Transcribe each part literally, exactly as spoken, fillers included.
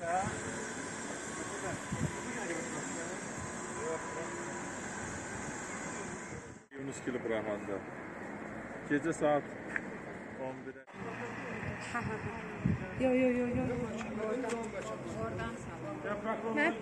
Yunus Gülü bırakanda. Gece saat on bir'e. Yo yo yo yo. Oradan sağ. Ne?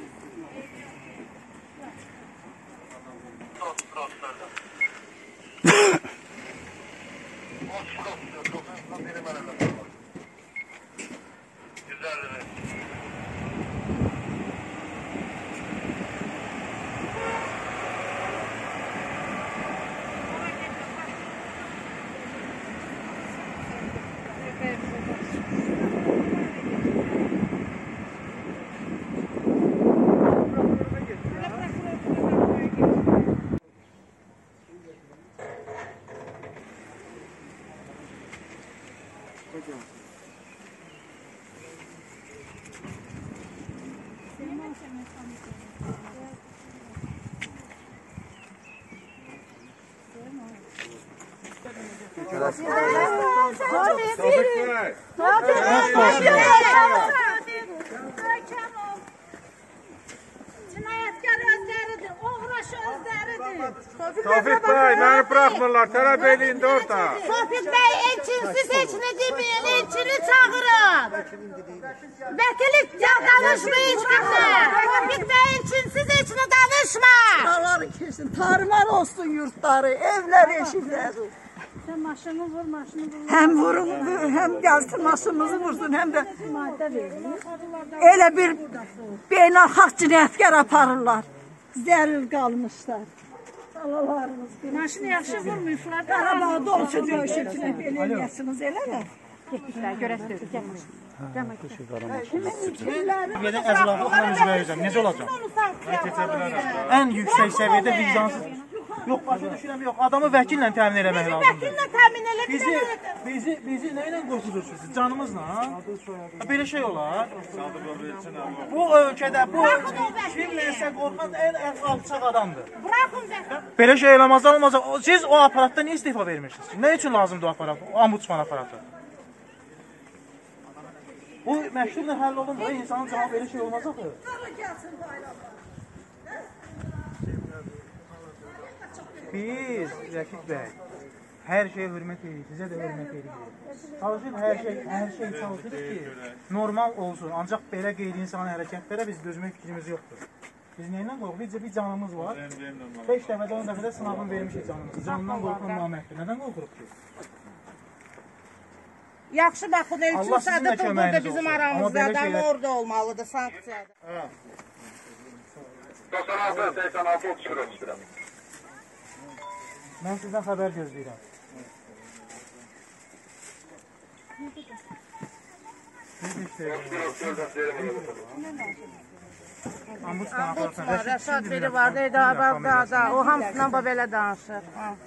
Tevfik Bey, beni bırakmırlar, tələb eləyin də orada. Tevfik Bey, elçinsiz elçini demeyin, elçini çağırın. Vekillik danışma hiç kimse. Tevfik Bey, elçinsiz elçini danışma. Dağları kesin, tarımar olsun yurtları, evler, eşikler. Sen maşını vur, maşını vur. Hem vurun, hem gelsin maşınımızı vursun, hem de Madde verin. öyle bir beynəlxalq cinayətkar aparırlar. Zəril qalmışlar. Alalarımız. Maşını yaxşı vurmuyurlar. Qarabağda olsun döyüşüntülə belə eləyəsiniz, elə də. Getmişler, görəsiniz. Gel maşını. Gel maşını. Gedən əzraflıqla üzrəyəcəm. Necə olacaq? Ən yüksək səviyyədə vicdansız. Yox, başa düşürəm, yox. Adamı vəkillə təmin eləmək lazımdır. Vekille temin edin. Bizi, bizi, bizi nə ilə qorxudursunuz siz? Canımızla? Belə şey olar. Bu ölkədə, bu kimləsə qorxan ən alçaq adamdır. Bırakın vekil. Belə şey eləməz, olmaz. Siz o aparatdan niyə istifa vermişsiniz? Nə üçün lazımdır o aparat, o ombudsman aparatı? Bu məktubla həll olunmur. İnsanın cavab belə şey olmaz axı. Biz, Rəşid bəy, hər şeyə hörmət edirik, sizə də hörmət edirik. Çalışır, hər şey, hər şey çalışır ki, normal olsun. Ancaq belə qeyri-insani hərəkətlərə biz dözmək fikrimiz yoxdur. Biz nə ilə qorxuq? Bizcə bir canımız var. beş dəfədə, on dəfədə sınavını vermişik canımızı. Canından qorxan naməhdir. Nədən qorxuruq ki? Yaxşı bakın, elçin sadıqdır burada bizim aramızda. Adam orada olmalıdır, sanksiyada. doksan altı, seksen altı, otuz bir, otuz bir. Mən sizdən xəbər gözləyirəm. Ombudsman, Rəşad biri vardı, Edababda, o hamısından belə danışır.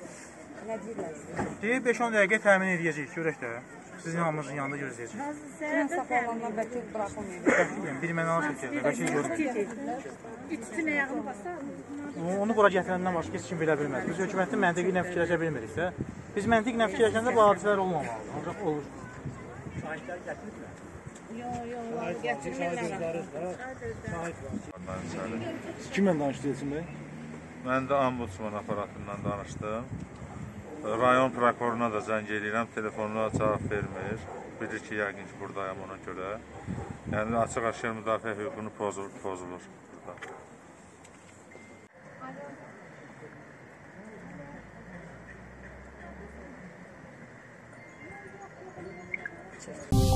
Deyib beş on dəqiqə təmin edəcəyik, görək də. Sizin hamımızın yanında gözləyəcək. Sizin saxlanandan vəkil bırakılmıyor. Bəkliyəm, bir mənə al şəkildə, vəkil görürük. İçtin ayağını basar. Onu bura gətirəndən başqa heç kim bilə bilməz. Biz hökumətin məntiqi ilə fikirləşə bilmirik də. Biz məntiq ilə fikirləşəndə bu hadisələr olmamalıdır. Ancaq olur. Yok yok, getirmirlər. Siz kimlə danışdınız Elçin Bey? Mən də ombudsman aparatından danışdım. Rayon prokuroruna da zəng edirəm, telefonuna cavab vermir. Bilir ki, yəqin ki, buradayım ona görə. Yəni, açıq-aşkar müdafiə hüququnu pozulur burada.